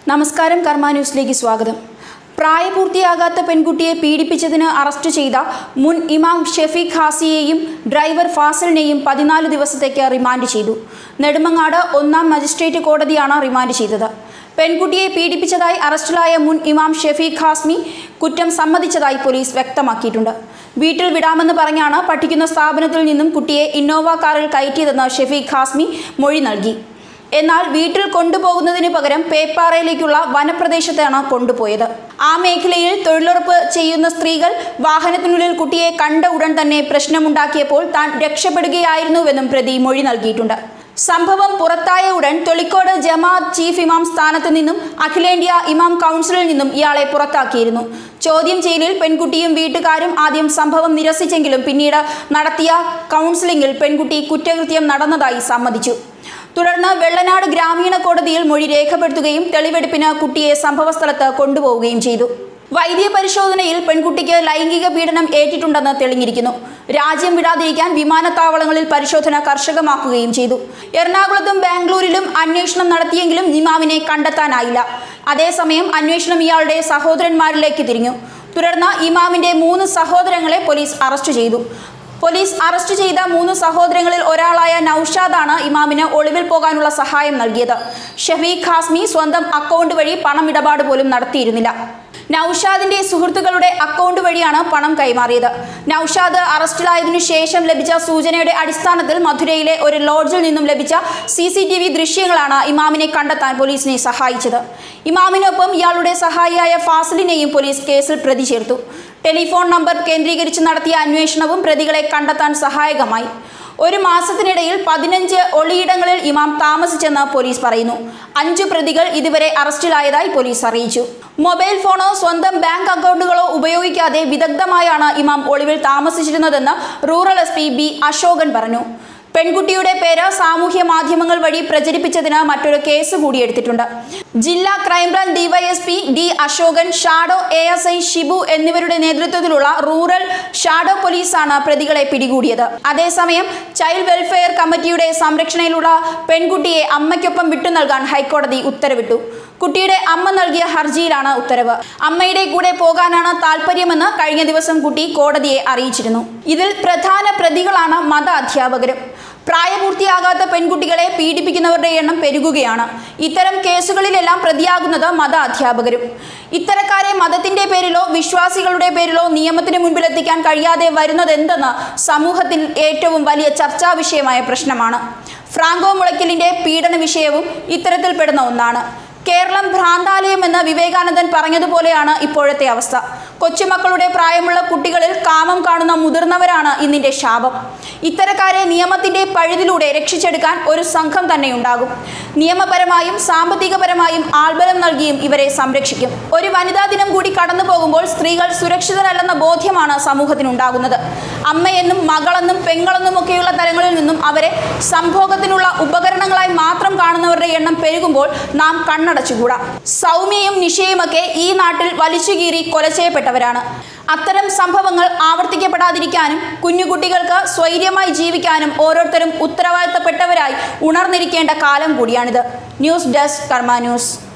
നമസ്കാരം, കർമ്മ ന്യൂസിലേക്ക് സ്വാഗതം. പ്രായപൂർത്തിയാകാത്ത പെൺകുട്ടിയെ പീഡിപ്പിച്ചതിന് അറസ്റ്റ് ചെയ്ത മുൻ ഇമാം ഷെഫീഖ് ഹാസിയെയും ഡ്രൈവർ ഫാസിലിനെയും 14 ദിവസത്തേക്ക് റിമാൻഡ് ചെയ്തു. നെടുമങ്ങാട് 1-ാം മജിസ്ട്രേറ്റ് കോടതിയാണ് റിമാൻഡ് ചെയ്തത്. പെൺകുട്ടിയെ പീഡിപ്പിച്ചതായി അറസ്റ്റിലായ മുൻ ഇമാം ഷെഫീഖ് ഹാസ്മി കുറ്റം സമ്മതിച്ചതായി പോലീസ് വ്യക്തമാക്കിയിട്ടുണ്ട്. വീട്ടിൽ വിടാമെന്ന് പറഞ്ഞാണ് പഠിക്കുന്ന സ്ഥാപനത്തിൽ നിന്നും കുട്ടിയെ ഇന്നോവ കാറിൽ കയറ്റിയതെന്ന് ഷെഫീഖ് ഹാസ്മി മൊഴി നൽകി. എന്നാൽ വീട്ടിൽ കൊണ്ടുപോകുന്നതിന് പകരം പേപ്പാറയിലേക്കുള്ള വനപ്രദേശത്താണ് കൊണ്ടുപോയത്. ആ മേഖലയിൽ തൊഴിലുറപ്പ് ചെയ്യുന്ന സ്ത്രീകൾ വാഹനത്തിനുള്ളിൽ കുട്ടിയെ കണ്ട ഉടൻ തന്നെ പ്രശ്നമുണ്ടാക്കിയപ്പോൾ താൻ രക്ഷപ്പെടുകയായിരുന്നുവെന്നും പ്രതി മൊഴി നൽകിയിട്ടുണ്ട്. സംഭവം പുറത്തായ ഉടൻ തൊളിക്കോട് ജമാഅത്ത് ചീഫ് ഇമാം സ്ഥാനത്ത് നിന്നും അഖിലേന്ത്യാ ഇമാം കൗൺസിലിൽ നിന്നും ഇയാളെ പുറത്താക്കിയിരുന്നു. ചോദ്യം ചെയ്യലിൽ പെൺകുട്ടിയും വീട്ടുകാരും ആദ്യം സംഭവം നിരസിച്ചെങ്കിലും പിന്നീട് നടത്തിയ കൗൺസിലിംഗിൽ പെൺകുട്ടി കുറ്റകൃത്യം നടന്നതായി സമ്മതിച്ചു. തുടർന്ന് വെള്ളനാട് ഗ്രാമീണ കോടതിയിൽ മൊഴി രേഖപ്പെടുത്തുകയും തെളിവെടുപ്പിന് കുട്ടിയെ സംഭവസ്ഥലത്ത് കൊണ്ടുപോവുകയും ചെയ്തു. വൈദ്യപരിശോധനയിൽ പെൺകുട്ടിക്ക് ലൈംഗിക പീഡനം ഏറ്റിട്ടുണ്ടെന്ന് തെളിഞ്ഞിരിക്കുന്നു. രാജ്യം വിടാതിരിക്കാൻ വിമാനത്താവളങ്ങളിൽ പരിശോധന കർശനമാക്കുകയും ചെയ്തു. എറണാകുളത്തും ബാംഗ്ലൂരിലും അന്വേഷണം നടത്തിയെങ്കിലും ഇമാമിനെ കണ്ടെത്താനായില്ല. അതേസമയം അന്വേഷണം ഇയാളുടെ സഹോദരന്മാരിലേക്ക് തിരിഞ്ഞു. തുടർന്ന് ഇമാമിന്റെ 3 സഹോദരങ്ങളെ പോലീസ് അറസ്റ്റ് ചെയ്തു. പോലീസ് അറസ്റ്റ് ചെയ്ത 3 സഹോദരങ്ങളിൽ ഒരാളായ നൌഷാദാണ് ഇമാമിന് ഒളിവിൽ പോകാനുള്ള സഹായം നൽകിയത്. ഷെഫീഖ് ഹാസ്മി സ്വന്തം അക്കൗണ്ട് വഴി പണം ഇടപാട് പോലും നടത്തിയിരുന്നില്ല. നൌഷാദിന്റെ സുഹൃത്തുക്കളുടെ അക്കൗണ്ട് വഴിയാണ് പണം കൈമാറിയത്. നൌഷാദ് അറസ്റ്റിലായതിനു ശേഷം ലഭിച്ച സൂചനയുടെ അടിസ്ഥാനത്തിൽ മധുരയിലെ ഒരു ലോഡ്ജിൽ നിന്നും ലഭിച്ച CCTV ദൃശ്യങ്ങളാണ് ഇമാമിനെ കണ്ടെത്താൻ പോലീസിനെ സഹായിച്ചത്. ഇമാമിനൊപ്പം ഇയാളുടെ സഹായിയായ ഫാസിലിനെയും പോലീസ് കേസിൽ പ്രതി ചേർത്തു. ടെലിഫോൺ നമ്പർ കേന്ദ്രീകരിച്ച് നടത്തിയ അന്വേഷണവും പ്രതികളെ കണ്ടെത്താൻ സഹായകമായി. 1 മാസത്തിനിടയിൽ 15 ഒളിയിടങ്ങളിൽ ഇമാം താമസിച്ചെന്ന് പോലീസ് പറയുന്നു. 5 പ്രതികൾ ഇതുവരെ അറസ്റ്റിലായതായി പോലീസ് അറിയിച്ചു. മൊബൈൽ ഫോണോ സ്വന്തം ബാങ്ക് അക്കൗണ്ടുകളോ ഉപയോഗിക്കാതെ വിദഗ്ധമായാണ് ഇമാം ഒളിവിൽ താമസിച്ചിരുന്നതെന്ന് റൂറൽ SP B അശോകൻ പറഞ്ഞു. പെൺകുട്ടിയുടെ പേര് സാമൂഹ്യ മാധ്യമങ്ങൾ വഴി പ്രചരിപ്പിച്ചതിന് മറ്റൊരു കേസ് കൂടി എടുത്തിട്ടുണ്ട്. ജില്ലാ crime branch DYSP D Ashokan, shadow ASI Shibu എന്നിവരുടെ നേതൃത്വത്തിലുള്ള റൂറൽ ഷാഡോ പോലീസാണ് പ്രതികളെ പിടികൂടിയത്. അതേസമയം ചൈൽഡ് വെൽഫെയർ കമ്മിറ്റിയുടെ സംരക്ഷണയിലുള്ള പെൺകുട്ടിയെ അമ്മയ്ക്കൊപ്പം വിട്ടു നൽകാൻ ഹൈക്കോടതി ഉത്തരവിട്ടു. കുട്ടിയുടെ അമ്മ നൽകിയ ഹർജിയിലാണ് ഉത്തരവ്. അമ്മയുടെ കൂടെ പോകാനാണ് താല്പര്യമെന്ന് കഴിഞ്ഞ ദിവസം കുട്ടി കോടതിയെ അറിയിച്ചിരുന്നു. ഇതിൽ പ്രധാന പ്രതികളാണ് മത അധ്യാപകരും. പ്രായപൂർത്തിയാകാത്ത പെൺകുട്ടികളെ പീഡിപ്പിക്കുന്നവരുടെ എണ്ണം പെരുകുകയാണ്. ഇത്തരം കേസുകളിലെല്ലാം പ്രതിയാകുന്നത് മത അധ്യാപകരും. ഇത്തരക്കാരെ മതത്തിന്റെ പേരിലോ വിശ്വാസികളുടെ പേരിലോ നിയമത്തിന് മുൻപിലെത്തിക്കാൻ കഴിയാതെ വരുന്നതെന്തെന്ന് സമൂഹത്തിൽ ഏറ്റവും വലിയ ചർച്ചാ വിഷയമായ പ്രശ്നമാണ്. ഫ്രാങ്കോ മുളയ്ക്കലിന്റെ പീഡന വിഷയവും ഇത്തരത്തിൽപ്പെടുന്ന ഒന്നാണ്. കേരളം ഭ്രാന്താലയം എന്ന് വിവേകാനന്ദൻ പറഞ്ഞതുപോലെയാണ് ഇപ്പോഴത്തെ അവസ്ഥ. കൊച്ചുമക്കളുടെ പ്രായമുള്ള കുട്ടികളിൽ കാമം കാണുന്ന മുതിർന്നവരാണ് ഇന്നിന്റെ ശാപം. ഇത്തരക്കാരെ നിയമത്തിന്റെ പഴുതിലൂടെ രക്ഷിച്ചെടുക്കാൻ ഒരു സംഘം തന്നെയുണ്ടാകും. നിയമപരമായും സാമ്പത്തികപരമായും ആൾബലം നൽകിയും ഇവരെ സംരക്ഷിക്കും. ഒരു വനിതാ ദിനം കൂടി കടന്നു പോകുമ്പോൾ സ്ത്രീകൾ സുരക്ഷിതരല്ലെന്ന ബോധ്യമാണ് സമൂഹത്തിനുണ്ടാകുന്നത്. അമ്മയെന്നും മകളെന്നും പെങ്ങളെന്നും ഒക്കെയുള്ള തലങ്ങളിൽ നിന്നും അവരെ സംഭോഗത്തിനുള്ള ഉപകരണങ്ങളായി മാത്രം കാണുന്നവരുടെ എണ്ണം പെരുകുമ്പോൾ നാം കണ്ണടച്ചുകൂടാ. സൗമ്യയും നിഷയുമൊക്കെ ഈ നാട്ടിൽ വലിച്ചുകീറി കൊല ചെയ്യപ്പെട്ടവരാണ്. അത്തരം സംഭവങ്ങൾ ആവർത്തിക്കപ്പെടാതിരിക്കാനും കുഞ്ഞുകുട്ടികൾക്ക് സ്വൈര്യമായി ജീവിക്കാനും ഓരോരുത്തരും ഉത്തരവാദിത്തപ്പെട്ടവരായി ഉണർന്നിരിക്കേണ്ട കാലം കൂടിയാണിത്. News desk, Karma news.